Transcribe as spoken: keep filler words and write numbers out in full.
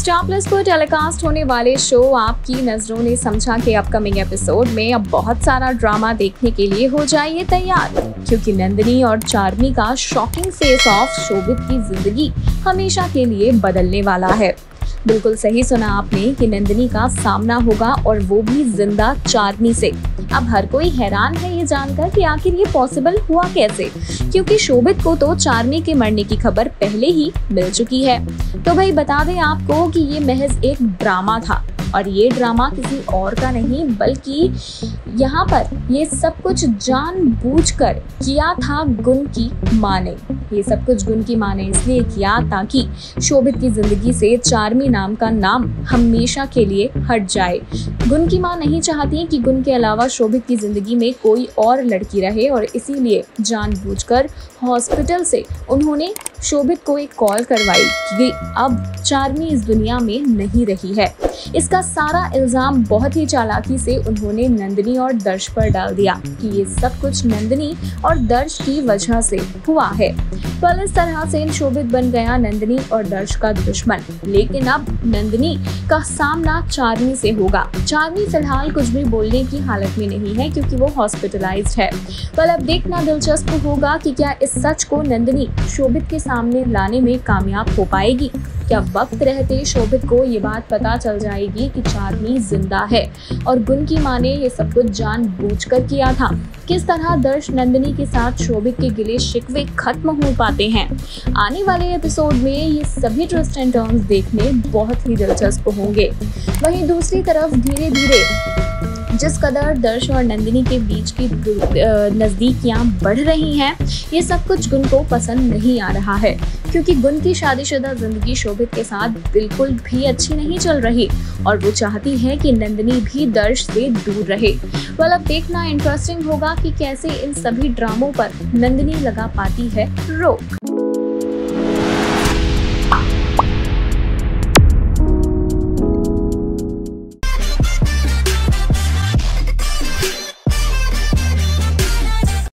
Star plus पर telecast होने वाले शो आपकी नजरों ने समझा के अपकमिंग एपिसोड में अब बहुत सारा ड्रामा देखने के लिए हो जाइए तैयार, क्योंकि नंदिनी और चार्मी का शॉकिंग फेस ऑफ शोभित की जिंदगी हमेशा के लिए बदलने वाला है। बिल्कुल सही सुना आपने कि नंदिनी का सामना होगा और वो भी जिंदा चार्मी से। अब हर कोई हैरान है ये जानकर कि आखिर ये पॉसिबल हुआ कैसे, क्योंकि शोभित को तो चार्मी के मरने की खबर पहले ही मिल चुकी है। तो भाई बता दें आपको कि ये महज एक ड्रामा था, और ये ड्रामा किसी और का नहीं बल्कि यहाँ पर ये सब कुछ जानबूझकर किया था गुन की माँ ने। ये सब कुछ गुन की माँ ने इसलिए किया ताकि शोभित की जिंदगी से चार्मी नाम का नाम हमेशा के लिए हट जाए। गुन की माँ नहीं चाहती कि गुन के अलावा शोभित की जिंदगी में कोई और लड़की रहे, और इसीलिए जानबूझकर हॉस्पिटल से उन्होंने शोभित को एक कॉल करवाई कि अब चार्मी इस दुनिया में नहीं रही है। इसका सारा इल्जाम बहुत ही चालाकी से उन्होंने नंदिनी और दर्श पर डाल दिया कि ये सब कुछ नंदिनी और दर्श की वजह से हुआ है। तो इस तरह से शोभित बन गया नंदिनी और दर्श का दुश्मन। लेकिन अब नंदिनी का सामना चार्मी से होगा। चार्मी फिलहाल कुछ भी बोलने की हालत में नहीं है क्योंकि वो हॉस्पिटलाइज्ड है। पर अब देखना दिलचस्प होगा कि क्या इस सच को नंदिनी शोभित के सामने लाने में कामयाब हो पाएगी। क्या वक्त रहते शोभित को ये बात पता चल जाएगी कि चार्मी जिंदा है और गुन की माँ ने ये सब कुछ जानबूझकर किया था। किस तरह दर्श नंदिनी के साथ शोभित के गिले शिकवे खत्म हो पाते हैं। आने वाले एपिसोड में ये सभी ट्विस्ट एंड टर्न्स देखने बहुत ही दिलचस्प होंगे। वहीं दूसरी तरफ धीरे धीरे जिस कदर दर्श और नंदिनी के बीच की नज़दीकियां बढ़ रही हैं, ये सब कुछ गुन को पसंद नहीं आ रहा है, क्योंकि गुन की शादीशुदा जिंदगी शोभित के साथ बिल्कुल भी अच्छी नहीं चल रही और वो चाहती है कि नंदिनी भी दर्श से दूर रहे। वेल अब देखना इंटरेस्टिंग होगा कि कैसे इन सभी ड्रामों पर नंदिनी लगा पाती है रोक।